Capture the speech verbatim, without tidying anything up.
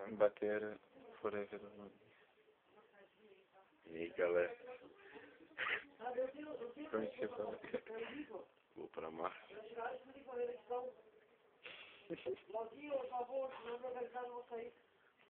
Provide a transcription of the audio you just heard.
Bater forever. E aí, galera? Como é que você fala? Vou pra mar. Claudinho, por favor, senão meu mercado vai sair.